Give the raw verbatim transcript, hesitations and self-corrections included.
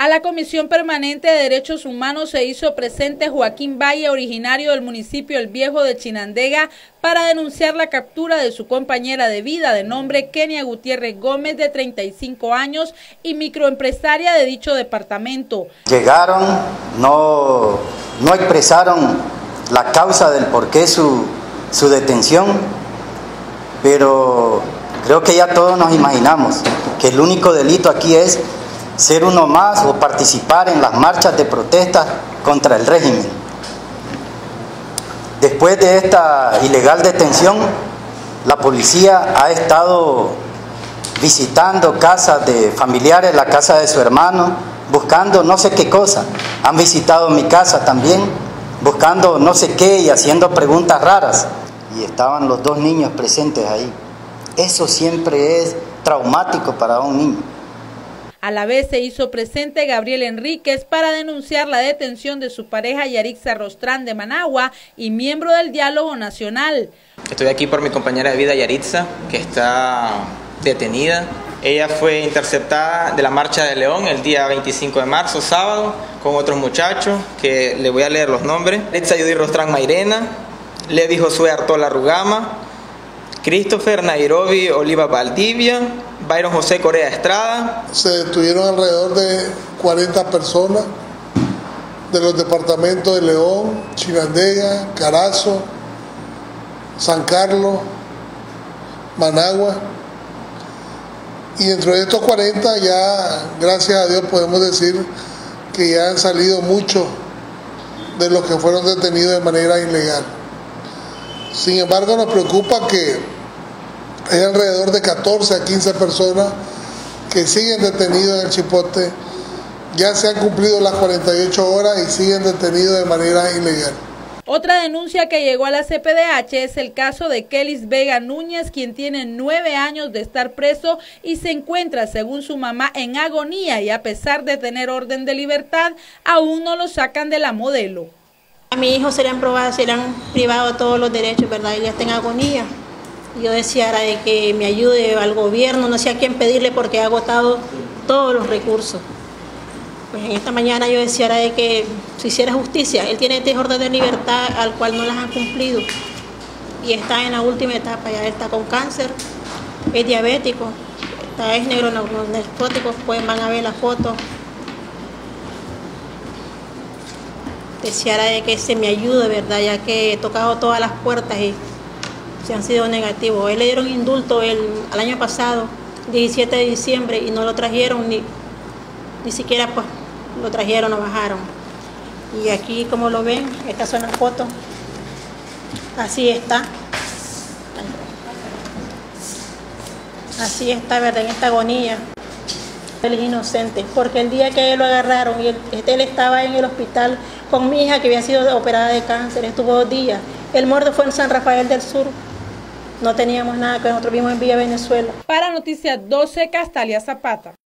A la Comisión Permanente de Derechos Humanos se hizo presente Joaquín Valle, originario del municipio El Viejo de Chinandega, para denunciar la captura de su compañera de vida de nombre Kenia Gutiérrez Gómez, de treinta y cinco años y microempresaria de dicho departamento. Llegaron, no, no expresaron la causa del por qué su, su detención, pero creo que ya todos nos imaginamos que el único delito aquí es ser uno más o participar en las marchas de protesta contra el régimen. Después de esta ilegal detención, la policía ha estado visitando casas de familiares, la casa de su hermano, buscando no sé qué cosa. Han visitado mi casa también, buscando no sé qué y haciendo preguntas raras. Y estaban los dos niños presentes ahí. Eso siempre es traumático para un niño. A la vez se hizo presente Gabriel Enríquez para denunciar la detención de su pareja Yarixa Rostrán de Managua y miembro del Diálogo Nacional. Estoy aquí por mi compañera de vida Yarixa, que está detenida. Ella fue interceptada de la Marcha de León el día veinticinco de marzo, sábado, con otros muchachos, que le voy a leer los nombres. Yarixa Judy Rostrán Mairena, Levi Josué Artola Rugama, Christopher Nairobi Oliva Valdivia, Byron José Corea Estrada. Se detuvieron alrededor de cuarenta personas de los departamentos de León, Chinandega, Carazo, San Carlos, Managua. Y dentro de estos cuarenta ya, gracias a Dios, podemos decir que ya han salido muchos de los que fueron detenidos de manera ilegal. Sin embargo, nos preocupa que hay alrededor de catorce a quince personas que siguen detenidos en el Chipote. Ya se han cumplido las cuarenta y ocho horas y siguen detenidos de manera ilegal. Otra denuncia que llegó a la C P D H es el caso de Kelis Vega Núñez, quien tiene nueve años de estar preso y se encuentra, según su mamá, en agonía, y a pesar de tener orden de libertad, aún no lo sacan de la Modelo. A mi hijo se le han probado, se le han privado todos los derechos, ¿verdad? Ella está en agonía. Yo deseara de que me ayude al gobierno, no sé a quién pedirle porque ha agotado todos los recursos. Pues en esta mañana yo deseara de que se hiciera justicia. Él tiene este orden de libertad al cual no las han cumplido y está en la última etapa. Ya él está con cáncer, es diabético, está, es negro en los narcóticos, pues van a ver la foto. Deseara de que se me ayude, ¿verdad? Ya que he tocado todas las puertas y se han sido negativos. Él le dieron indulto el, el año pasado, diecisiete de diciembre, y no lo trajeron, ni, ni siquiera pues lo trajeron, lo bajaron. Y aquí, como lo ven, estas son las fotos. Así está. Así está, ¿verdad? En esta agonía. Él es inocente, porque el día que él lo agarraron, y él, él estaba en el hospital con mi hija que había sido operada de cáncer, estuvo dos días. El muerto fue en San Rafael del Sur. No teníamos nada, que nosotros vimos en Villa Venezuela. Para Noticias doce, Castalia Zapata.